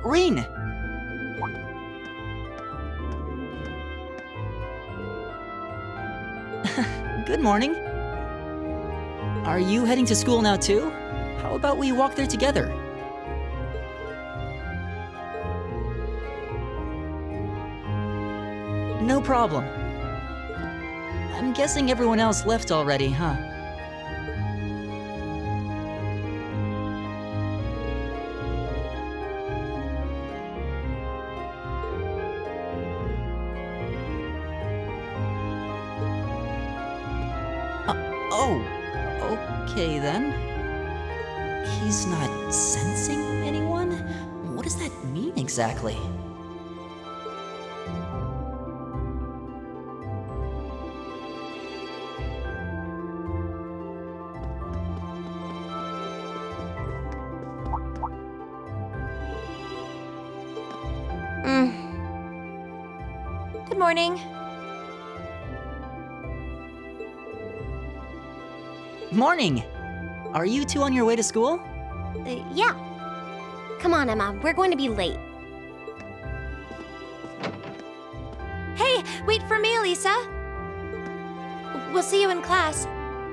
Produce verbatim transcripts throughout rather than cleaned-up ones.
Reen! Good morning. Are you heading to school now too? How about we walk there together? No problem. I'm guessing everyone else left already, huh? Oh, okay then. He's not sensing anyone? What does that mean exactly? Mm. Good morning. Morning! Are you two on your way to school? Uh, yeah. Come on, Emma. We're going to be late. Hey, wait for me, Lisa. We'll see you in class.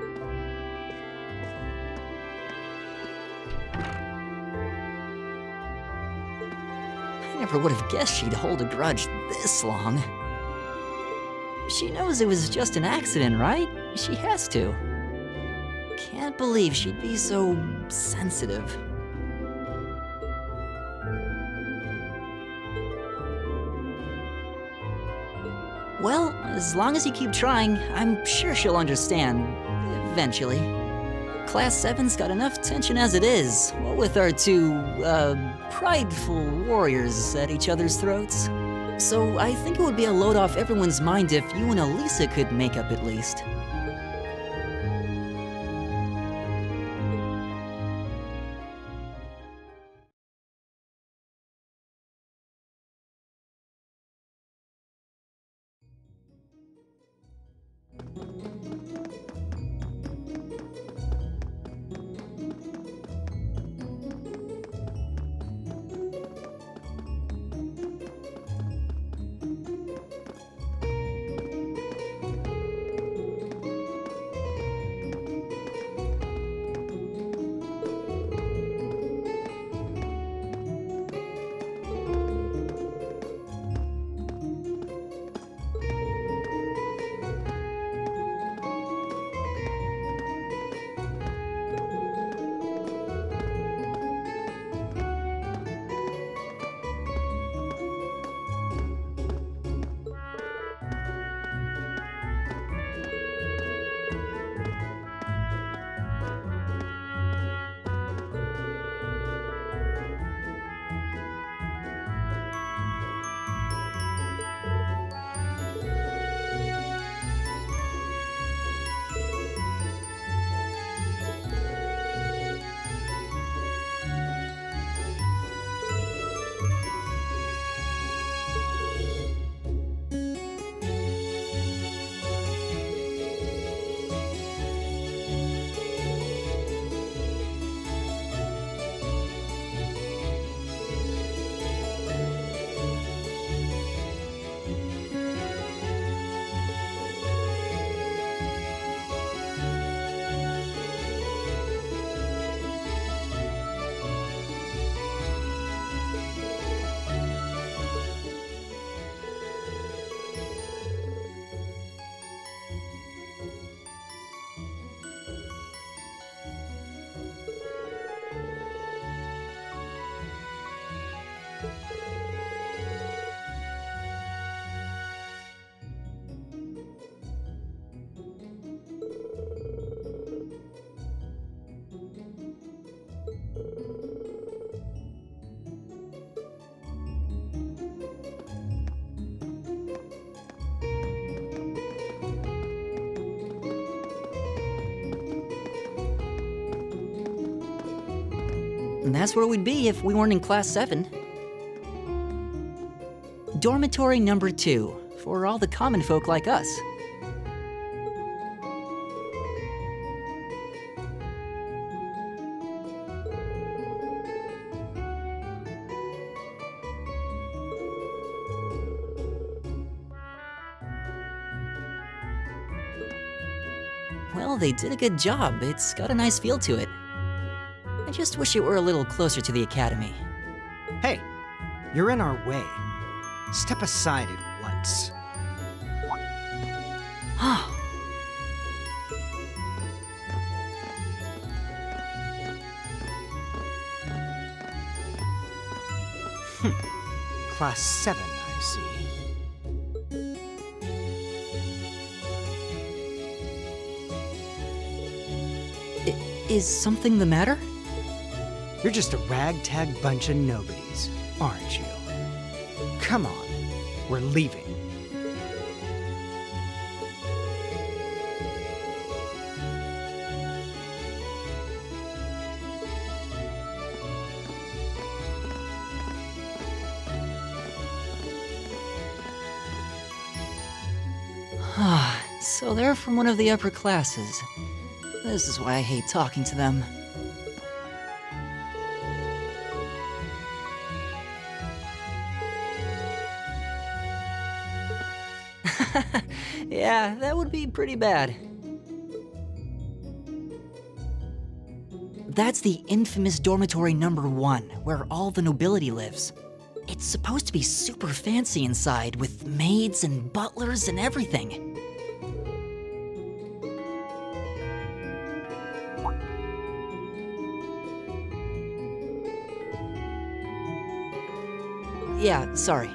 I never would have guessed she'd hold a grudge this long. She knows it was just an accident, right? She has to. Can't believe she'd be so sensitive. Well, as long as you keep trying, I'm sure she'll understand. Eventually. Class seven's got enough tension as it is, what with our two, uh, prideful warriors at each other's throats. So I think it would be a load off everyone's mind if you and Elisa could make up at least. And that's where we'd be if we weren't in Class seven. Dormitory number two, for all the common folk like us. well, they did a good job. It's got a nice feel to it. I just wish it were a little closer to the academy. Hey, you're in our way. Step aside at once. Class seven, I see. I- is something the matter? You're just a ragtag bunch of nobodies, aren't you? Come on, we're leaving. So they're from one of the upper classes. This is why I hate talking to them. Yeah, that would be pretty bad. That's the infamous dormitory number one, where all the nobility lives. It's supposed to be super fancy inside, with maids and butlers and everything. Yeah, sorry.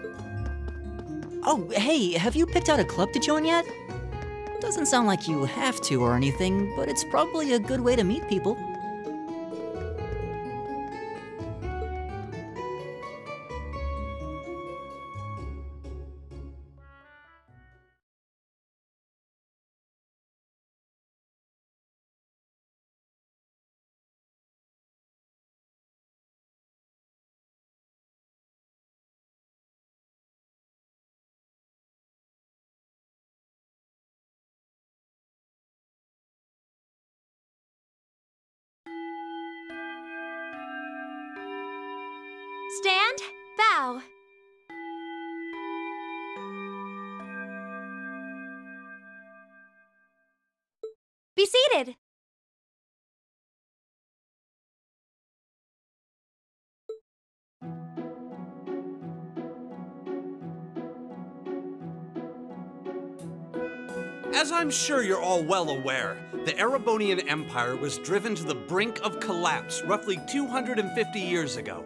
Oh, hey, have you picked out a club to join yet? Doesn't sound like you have to or anything, but it's probably a good way to meet people. Stand, bow. Be seated. As I'm sure you're all well aware, the Erebonian Empire was driven to the brink of collapse roughly two hundred fifty years ago.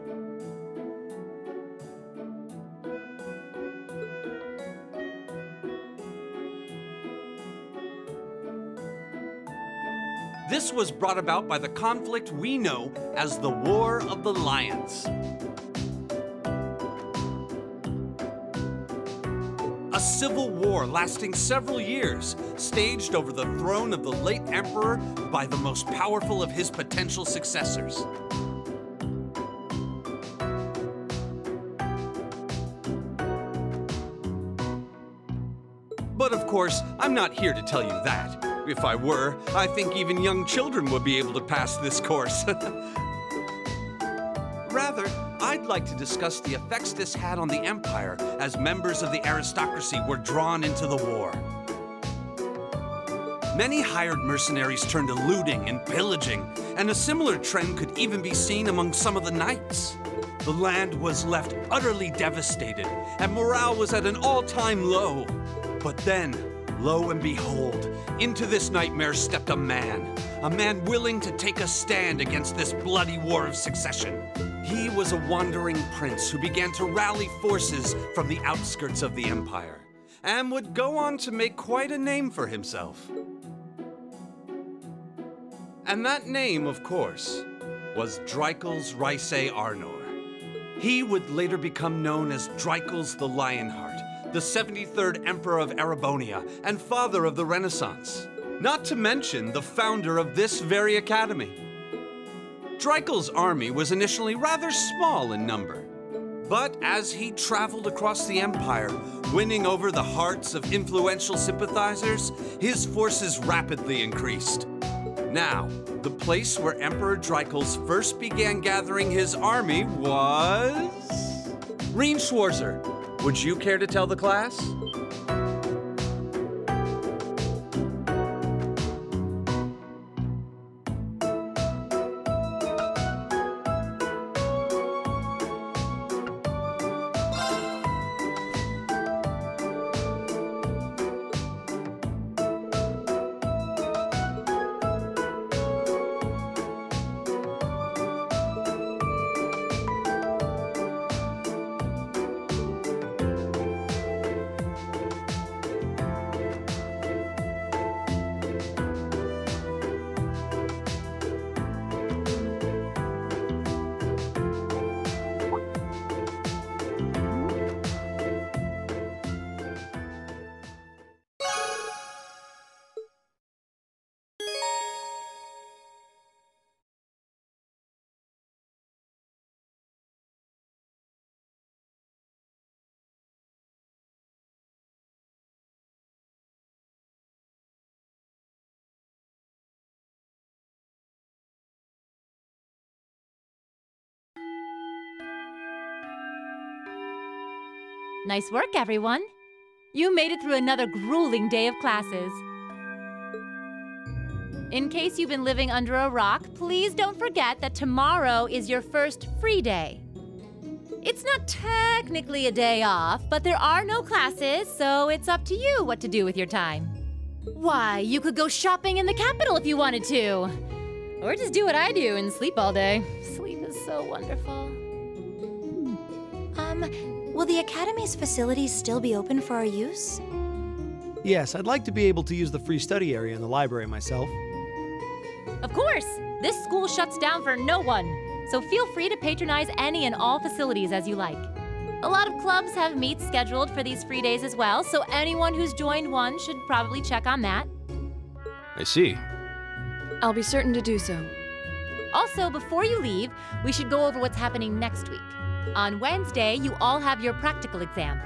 This was brought about by the conflict we know as the War of the Lions. A civil war lasting several years, staged over the throne of the late emperor by the most powerful of his potential successors. But of course, I'm not here to tell you that. If I were, I think even young children would be able to pass this course. Rather, I'd like to discuss the effects this had on the Empire as members of the aristocracy were drawn into the war. Many hired mercenaries turned to looting and pillaging, and a similar trend could even be seen among some of the knights. The land was left utterly devastated, and morale was at an all-time low. But then, lo and behold, into this nightmare stepped a man. A man willing to take a stand against this bloody war of succession. He was a wandering prince who began to rally forces from the outskirts of the Empire, and would go on to make quite a name for himself. And that name, of course, was Dreikel's Rhysei Arnor. He would later become known as Dreikel's the Lionheart, the seventy-third Emperor of Erebonia and father of the Renaissance, not to mention the founder of this very academy. Dreikel's army was initially rather small in number, but as he traveled across the Empire, winning over the hearts of influential sympathizers, his forces rapidly increased. Now, the place where Emperor Dreikel's first began gathering his army was... Rien Schwarzer. Would you care to tell the class? Nice work, everyone. You made it through another grueling day of classes. In case you've been living under a rock, please don't forget that tomorrow is your first free day. It's not technically a day off, but there are no classes, so it's up to you what to do with your time. Why, you could go shopping in the capital if you wanted to. Or just do what I do and sleep all day. Sleep is so wonderful. Um, will the Academy's facilities still be open for our use? Yes, I'd like to be able to use the free study area in the library myself. Of course! This school shuts down for no one, so feel free to patronize any and all facilities as you like. A lot of clubs have meets scheduled for these free days as well, so anyone who's joined one should probably check on that. I see. I'll be certain to do so. Also, before you leave, we should go over what's happening next week. On Wednesday, you all have your practical exam.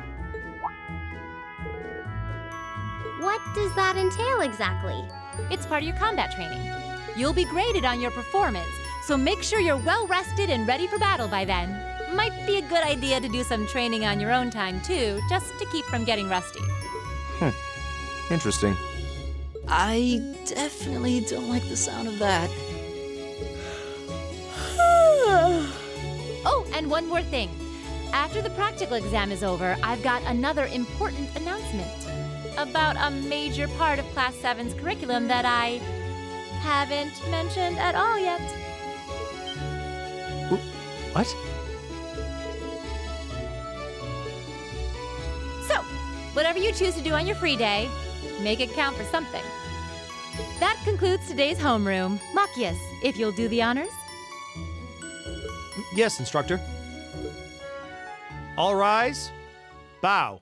What does that entail exactly? It's part of your combat training. You'll be graded on your performance, so make sure you're well rested and ready for battle by then. Might be a good idea to do some training on your own time too, just to keep from getting rusty. Hmm. Interesting. I definitely don't like the sound of that. Oh, and one more thing. After the practical exam is over, I've got another important announcement about a major part of Class seven's curriculum that I haven't mentioned at all yet. What? So, whatever you choose to do on your free day, make it count for something. That concludes today's homeroom. Machias, if you'll do the honors. Yes, instructor. All rise. Bow.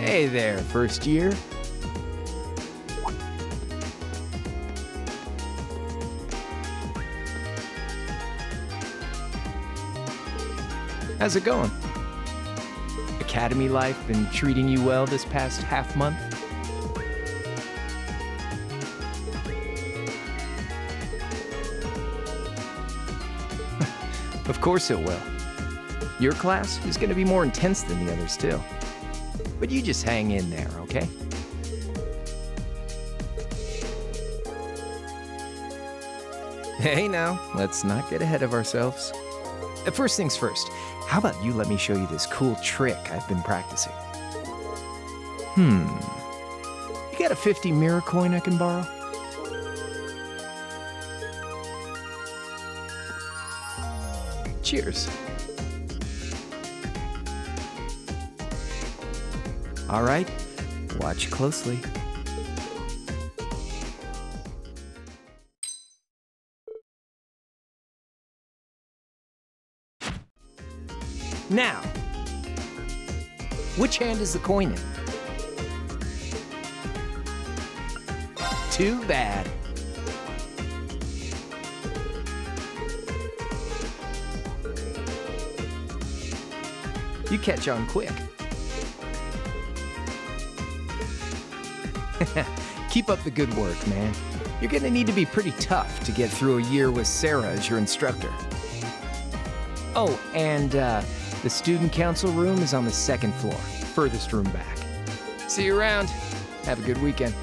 Hey there, first year. How's it going? Academy life been treating you well this past half month? Of course it will. Your class is going to be more intense than the others too. But you just hang in there, okay? Hey now, let's not get ahead of ourselves. Uh, First things first, how about you let me show you this cool trick I've been practicing? Hmm. You got a fifty mirror coin I can borrow? Cheers. All right, watch closely. Now, which hand is the coin in? Too bad. You catch on quick. Keep up the good work, man. You're gonna need to be pretty tough to get through a year with Sarah as your instructor. Oh, and uh, the student council room is on the second floor, furthest room back. See you around. Have a good weekend.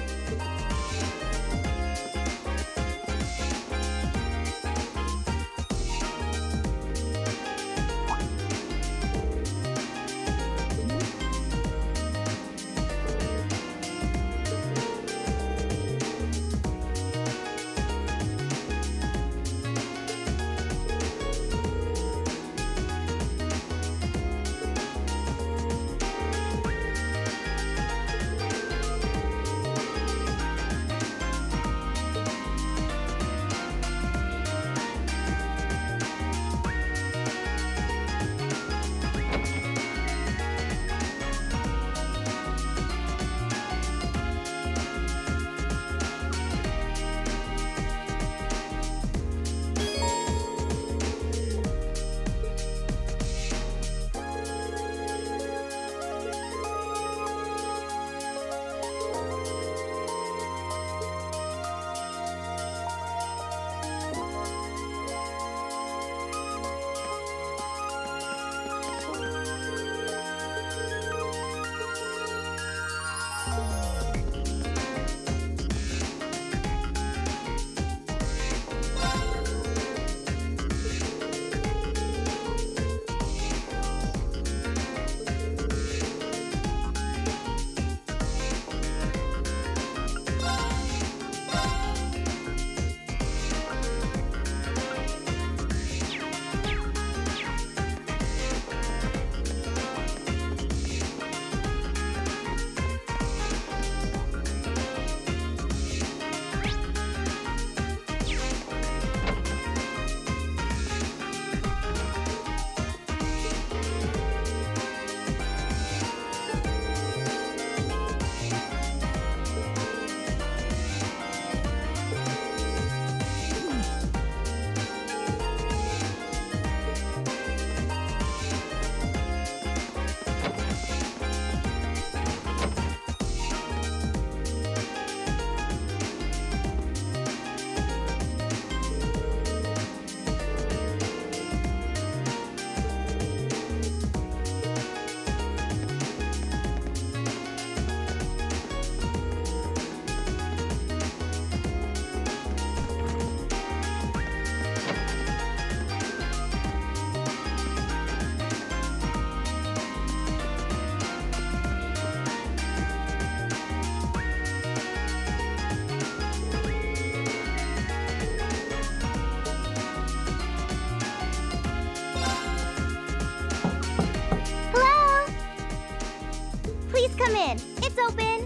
Come in. It's open.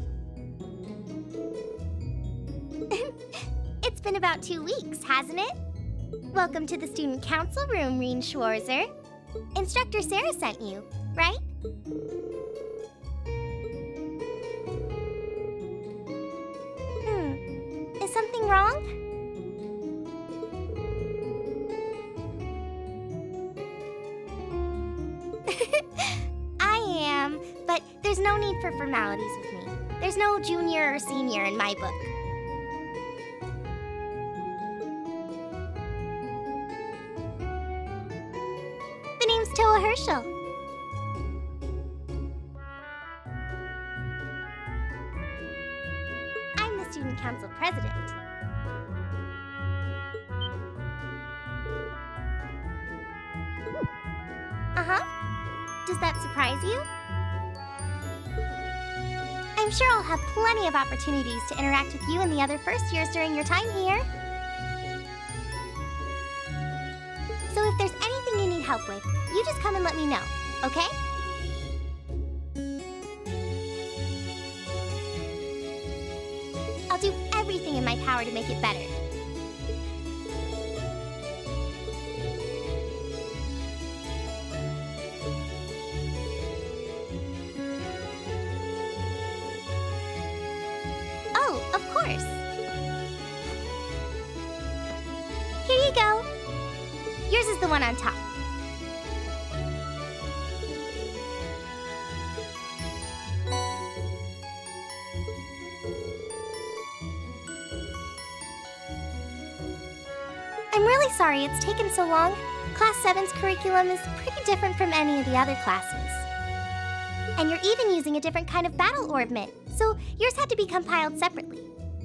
It's been about two weeks, hasn't it? Welcome to the student council room, Reen Schwarzer. Instructor Sarah sent you, right? Hmm. Is something wrong? I am, but there's no need for formalities with me. There's no junior or senior in my book. The name's Toa Herschel. I'm the student council president. Uh-huh. Does that surprise you? I'm sure I'll have plenty of opportunities to interact with you and the other first years during your time here. So if there's anything you need help with, you just come and let me know, okay? I'll do everything in my power to make it better. Oh, of course. Here you go. Yours is the one on top. I'm really sorry it's taken so long. Class seven's curriculum is pretty different from any of the other classes. And you're even using a different kind of battle orb mint, so yours had to be compiled separately.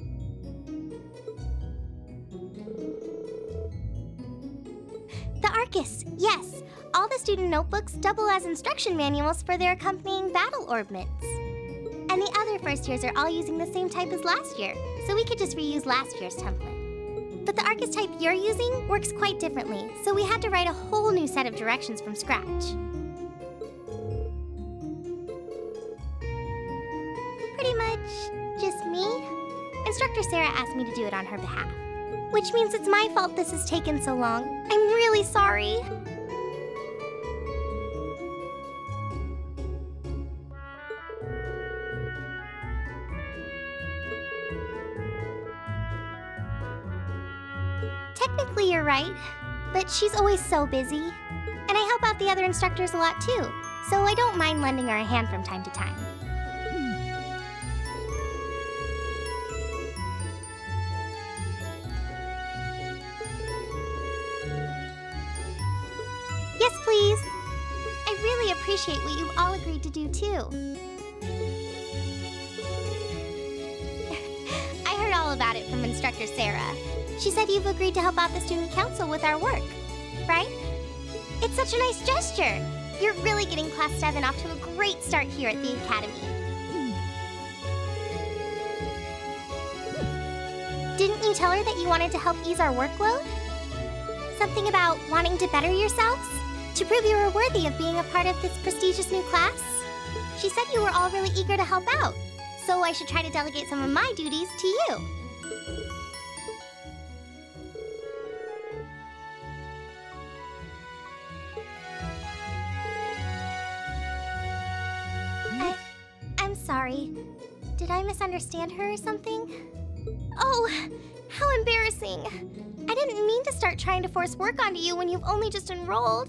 The Arcus, yes. All the student notebooks double as instruction manuals for their accompanying battle orb mints. And the other first years are all using the same type as last year, so we could just reuse last year's template. But the Arcus type you're using works quite differently, so we had to write a whole new set of directions from scratch. Pretty much just me. Instructor Sarah asked me to do it on her behalf. Which means it's my fault this has taken so long. I'm really sorry. Technically, you're right, but she's always so busy. And I help out the other instructors a lot too, so I don't mind lending her a hand from time to time. Yes, please. I really appreciate what you all agreed to do too. I heard all about it from Instructor Sarah. She said you've agreed to help out the student council with our work, right? It's such a nice gesture. You're really getting Class seven off to a great start here at the Academy. Didn't you tell her that you wanted to help ease our workload? Something about wanting to better yourselves? To prove you were worthy of being a part of this prestigious new class? She said you were all really eager to help out, so I should try to delegate some of my duties to you. I... I'm sorry. Did I misunderstand her or something? Oh, how embarrassing. I didn't mean to start trying to force work onto you when you've only just enrolled.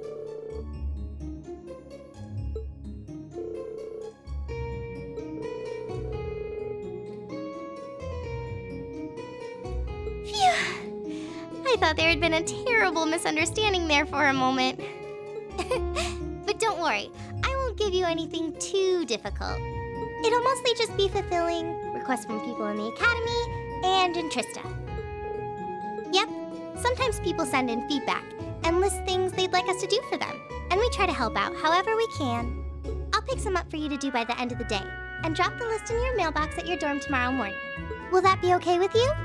Phew. I thought there had been a terrible misunderstanding there for a moment. But don't worry, I won't give you anything too difficult. It'll mostly just be fulfilling requests from people in the Academy and in Trista. Yep, sometimes people send in feedback and list things they'd like us to do for them, and we try to help out however we can. I'll pick some up for you to do by the end of the day, and drop the list in your mailbox at your dorm tomorrow morning. Will that be okay with you?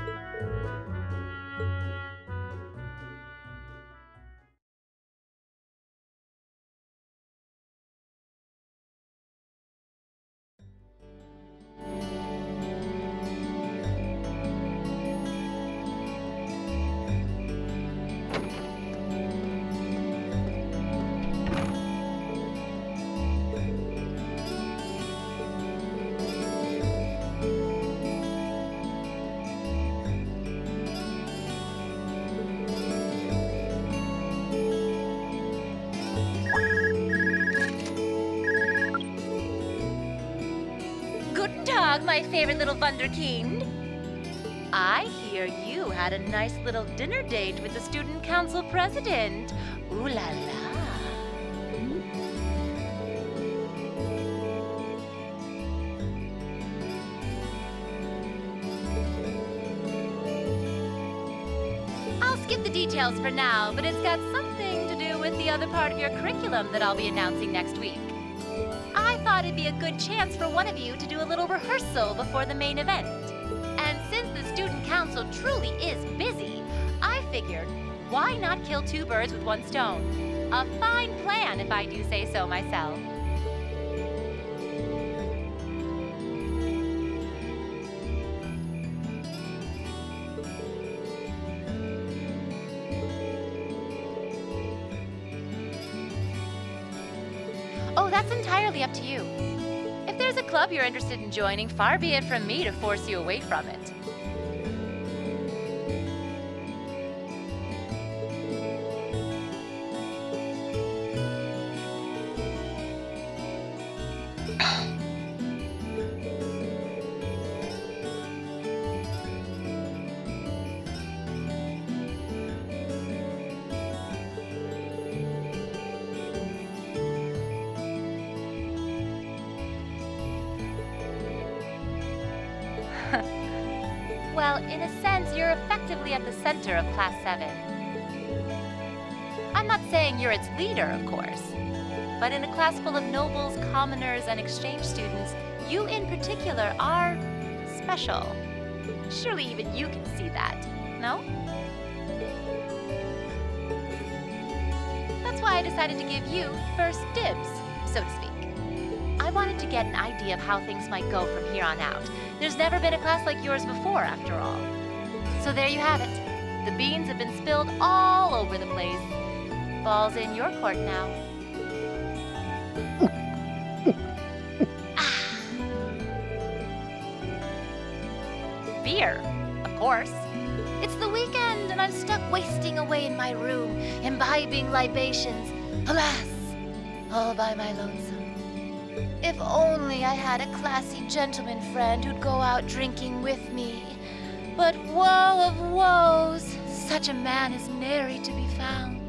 Backlog, my favorite little wunderkind. I hear you had a nice little dinner date with the student council president. Ooh la la. I'll skip the details for now, but it's got something to do with the other part of your curriculum that I'll be announcing next week. I thought it'd be a good chance for one of you to do a little rehearsal before the main event. And since the student council truly is busy, I figured, why not kill two birds with one stone? A fine plan, if I do say so myself. Oh, that's entirely up to you. If there's a club you're interested in joining, far be it from me to force you away from it. Well, in a sense, you're effectively at the center of Class seven. I'm not saying you're its leader, of course, but in a class full of nobles, commoners, and exchange students, you in particular are special. Surely even you can see that, no? That's why I decided to give you first dibs, so to speak. I wanted to get an idea of how things might go from here on out. There's never been a class like yours before, after all. So there you have it. The beans have been spilled all over the place. Ball's in your court now. Ah. Beer, of course. It's the weekend and I'm stuck wasting away in my room, imbibing libations. Alas, all by my lonesome. If only I had a classy gentleman friend who'd go out drinking with me. But woe of woes, such a man is nary to be found.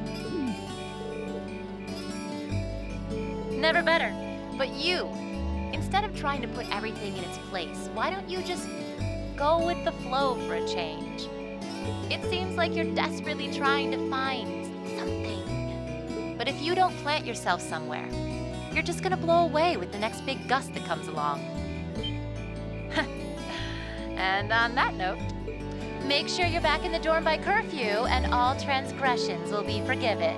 Never better. But you, instead of trying to put everything in its place, why don't you just go with the flow for a change? It seems like you're desperately trying to find something. But if you don't plant yourself somewhere, you're just gonna blow away with the next big gust that comes along. And on that note, make sure you're back in the dorm by curfew and all transgressions will be forgiven.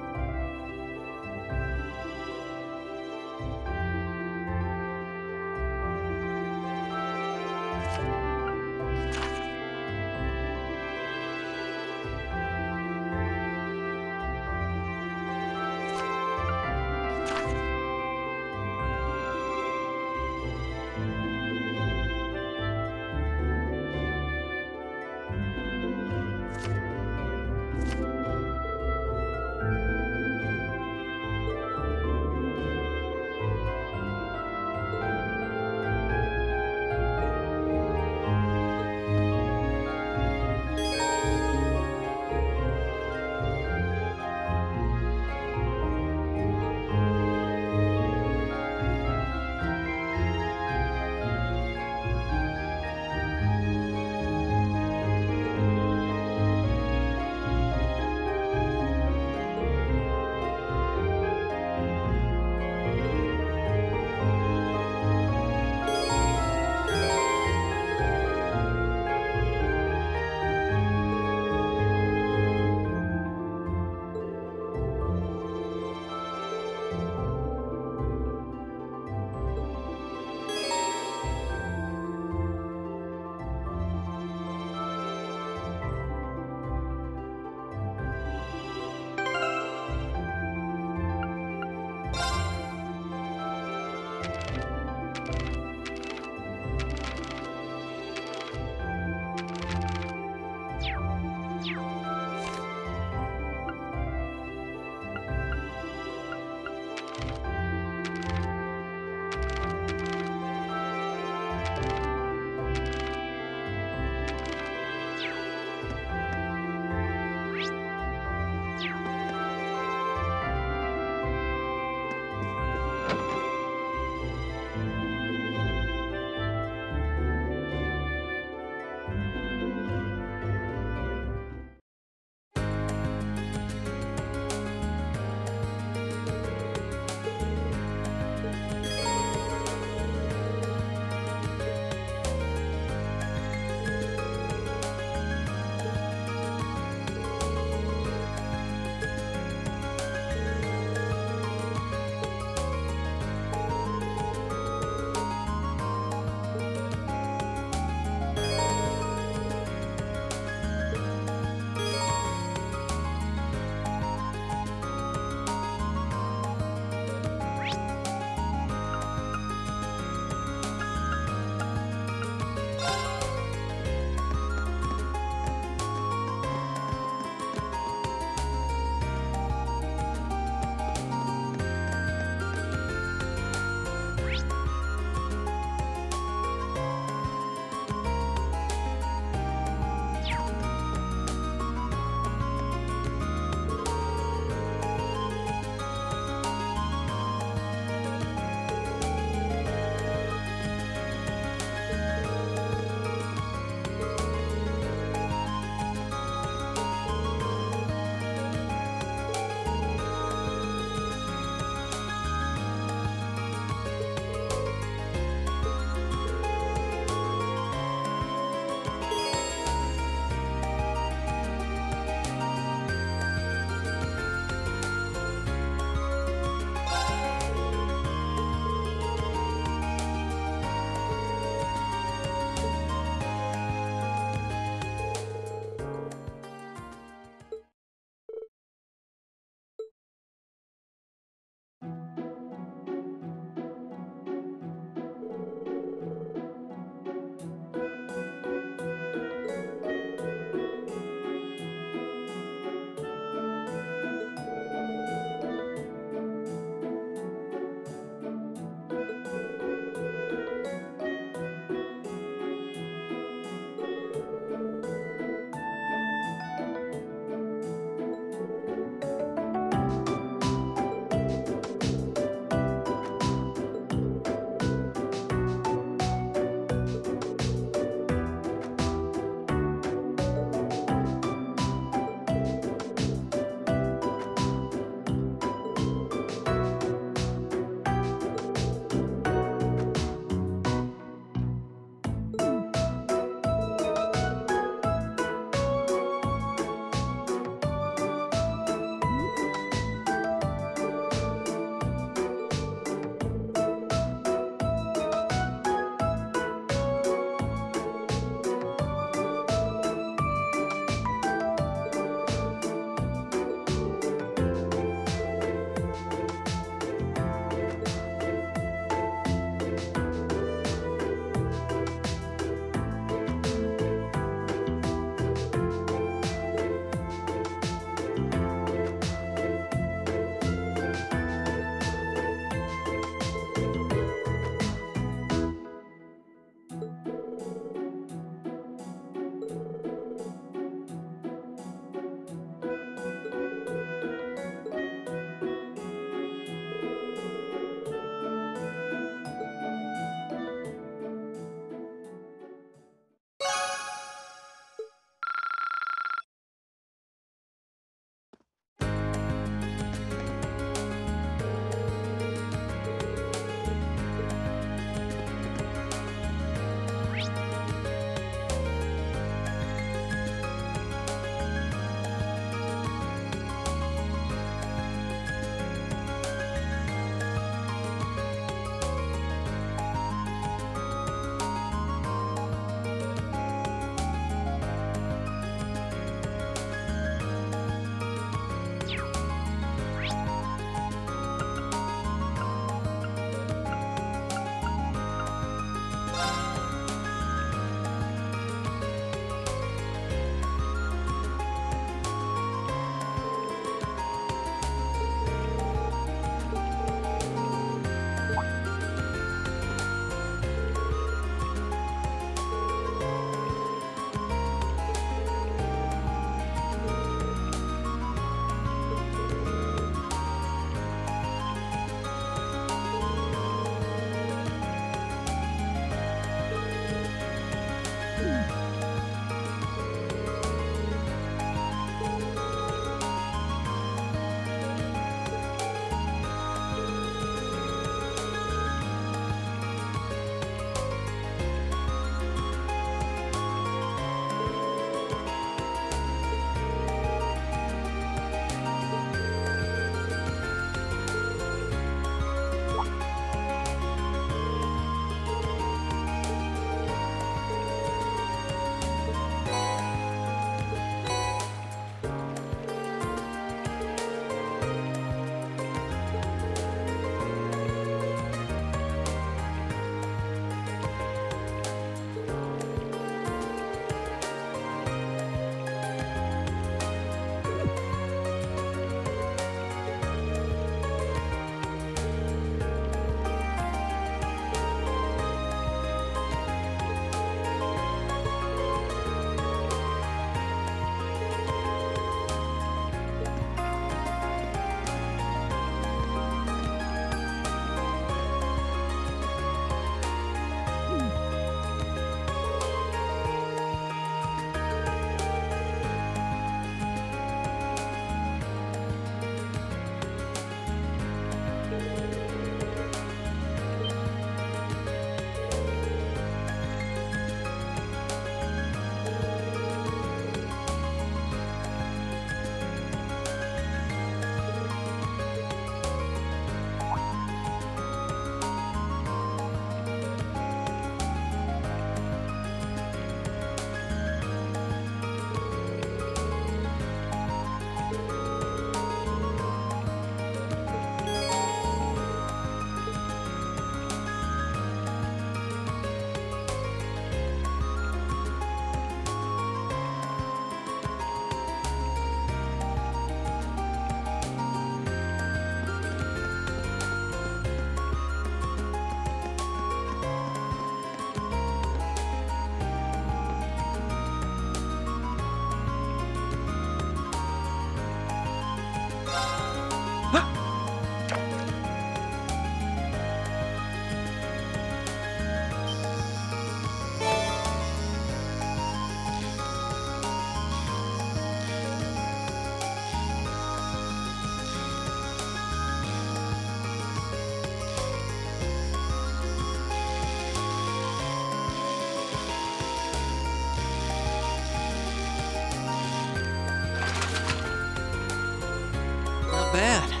bad.